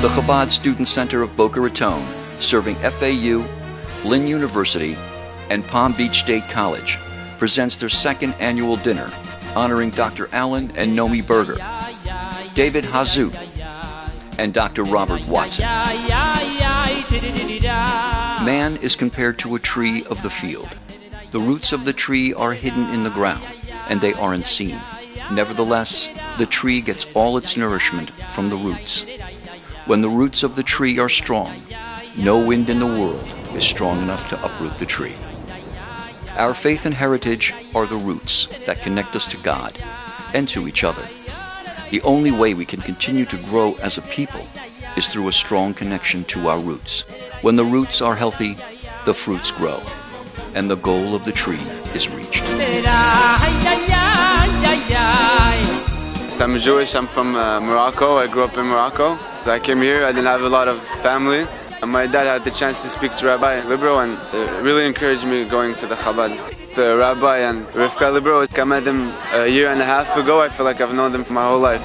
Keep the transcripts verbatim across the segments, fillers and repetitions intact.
The Chabad Student Center of Boca Raton, serving F A U, Lynn University, and Palm Beach State College, presents their second annual dinner, honoring Doctor Alan and Nomi Berger, David Hazut, and Doctor Robert Watson. Man is compared to a tree of the field. The roots of the tree are hidden in the ground, and they aren't seen. Nevertheless, the tree gets all its nourishment from the roots. When the roots of the tree are strong, no wind in the world is strong enough to uproot the tree. Our faith and heritage are the roots that connect us to God and to each other. The only way we can continue to grow as a people is through a strong connection to our roots. When the roots are healthy, the fruits grow, and the goal of the tree is reached. I'm Jewish, I'm from uh, Morocco. I grew up in Morocco. I came here, I didn't have a lot of family. And my dad had the chance to speak to Rabbi Libro, and it really encouraged me going to the Chabad. The Rabbi and Rivka Libro, I met them a year and a half ago. I feel like I've known them for my whole life.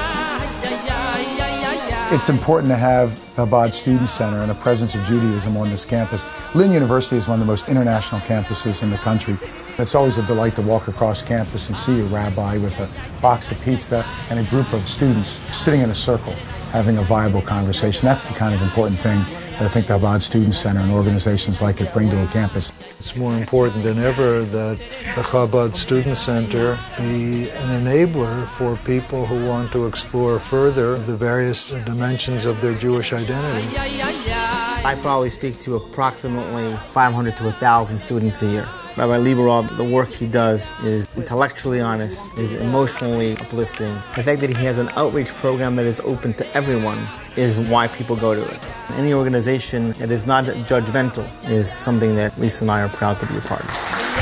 It's important to have the Chabad Student Center and the presence of Judaism on this campus. Lynn University is one of the most international campuses in the country. It's always a delight to walk across campus and see a rabbi with a box of pizza and a group of students sitting in a circle having a viable conversation. That's the kind of important thing that I think the Chabad Student Center and organizations like it bring to a campus. It's more important than ever that the Chabad Student Center be an enabler for people who want to explore further the various dimensions of their Jewish identity. I probably speak to approximately five hundred to one thousand students a year. Rabbi Libero, the work he does is intellectually honest, is emotionally uplifting. The fact that he has an outreach program that is open to everyone is why people go to it. Any organization that is not judgmental is something that Lisa and I are proud to be a part of.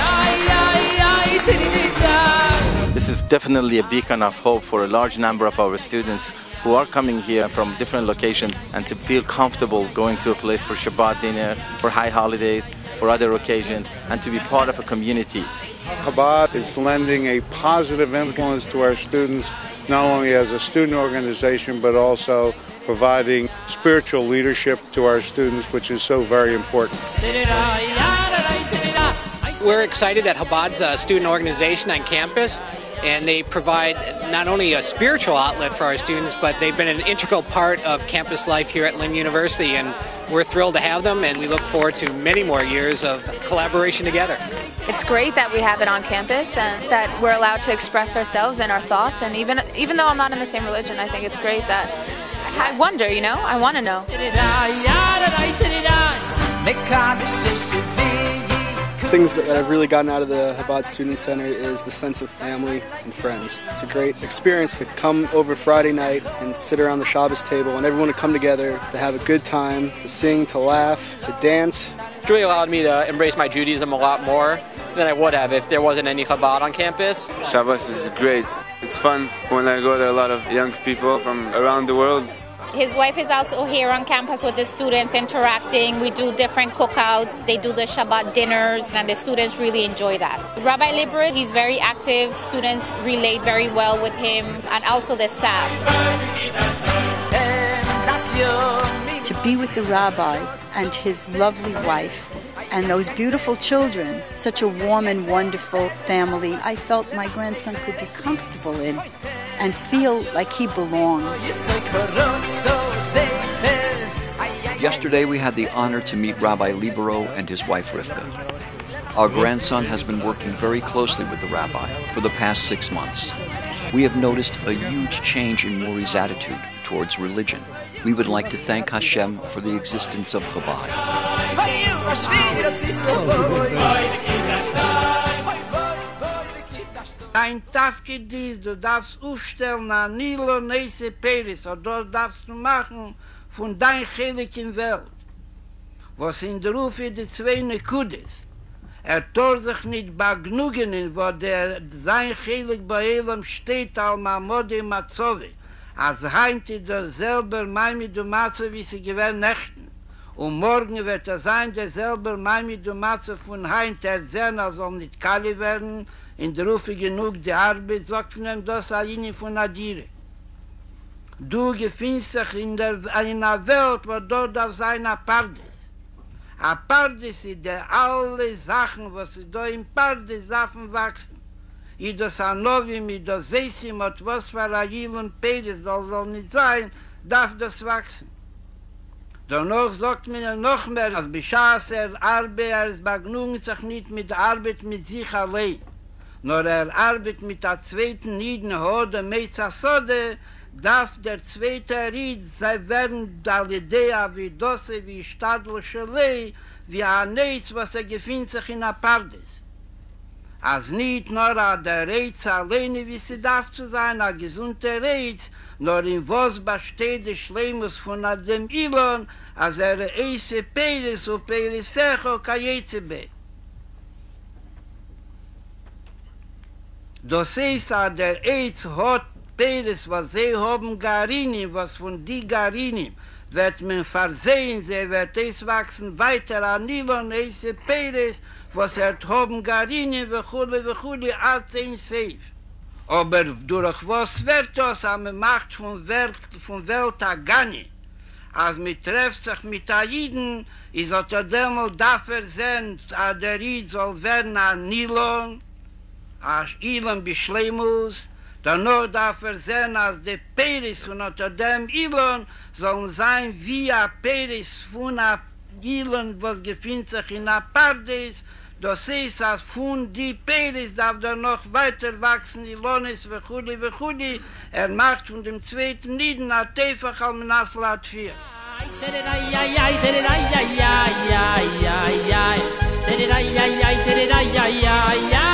This is definitely a beacon of hope for a large number of our students who are coming here from different locations, and to feel comfortable going to a place for Shabbat dinner, for high holidays, for other occasions, and to be part of a community. Chabad is lending a positive influence to our students, not only as a student organization, but also providing spiritual leadership to our students, which is so very important. We're excited that Chabad's a student organization on campus, and they provide not only a spiritual outlet for our students, but they've been an integral part of campus life here at Lynn University, and we're thrilled to have them, and we look forward to many more years of collaboration together. It's great that we have it on campus and that we're allowed to express ourselves and our thoughts, and even even though I'm not in the same religion, I think it's great that I wonder, you know, I want to know. Things that I've really gotten out of the Chabad Student Center is the sense of family and friends. It's a great experience to come over Friday night and sit around the Shabbos table and everyone to come together to have a good time, to sing, to laugh, to dance. It's really allowed me to embrace my Judaism a lot more than I would have if there wasn't any Chabad on campus. Shabbos is great. It's fun. When I go there, a lot of young people from around the world. His wife is also here on campus with the students interacting. We do different cookouts. They do the Shabbat dinners, and the students really enjoy that. Rabbi Libero, he's very active. Students relate very well with him, and also the staff. To be with the rabbi and his lovely wife and those beautiful children, such a warm and wonderful family, I felt my grandson could be comfortable in and feel like he belongs. Yesterday we had the honor to meet Rabbi Libero and his wife Rivka. Our grandson has been working very closely with the rabbi for the past six months. We have noticed a huge change in Maury's attitude towards religion. We would like to thank Hashem for the existence of Chabad. Dein Tafke dies, du darfst aufstellen an Nilo Neise Peris, und das darfst du machen von dein Heilig in Welt. Was in der Rufe die zwei Nekudes, er tor sich nicht begnugenen, wo der sein Heilig bei Elam steht, al Mamode Matzovi, als heimte der selber Maimi du Matzo, wie sie gewähren Nächten. Und morgen wird er sein, der selber Maimi du Matzo von heim, der sehen, er soll nicht kali werden, in der Rufe genug die Arbeit, sagt ihm das Alini von Adire. Du gefindest dich in, der, in einer Welt, wo dort auf seiner Pardes. A Pardes ist der alle Sachen, was da im Pardes Sachen wachsen. I das Anovim, I das Seisim, und was für Agil und Peres soll, soll nicht sein, darf das wachsen. Danach sagt man noch mehr, als Beschaß er Arbe, er ist begnungen sich nicht mit der Arbeit mit sich allein, nur er arbeitet mit der zweiten Nieden, Hode, Mesa Sode, darf der zweite Ried sein werden, der Idee, wie Dosse, wie Stadl, Schelei, wie Aneis, was er gefindt sich in der Pardes. Als nicht nur der Reiz alleine, wie sie darf zu sein, ein gesunder Reiz, nur in was besteht der Schleimus von dem Ilon, als er eise Peres und Peresecho kajezebe. Das heißt, der Reiz hat Peres, was sie haben Garinim, was von die Garinim, wird man versehen, sie wird es wachsen weiter an Ilon, eise Peres, was er haben Garinim, vechule, vechule, als ein Seif. Aber durch was wird das, am Macht von Welt, von Welt Agani, als man trefft sich mit Aiden, ist er demol dafür sein, dass der Ried soll werden an Nilon, als Ilon Beschleimus, danach darf er sein, als der Peris von unter dem Ilon sollen sein wie ein Peris von einem Ilon, was gefindt sich in der Pardes. Das heißt, als von die Peris darf er noch weiter wachsen, Ilonis, vechuli, vechuli. Er macht von dem zweiten Nieden a Tefach al Menaslat vier. Ja, ja, ja, ja, ja, ja, ja, ja, ja, ja, ja, ja, ja.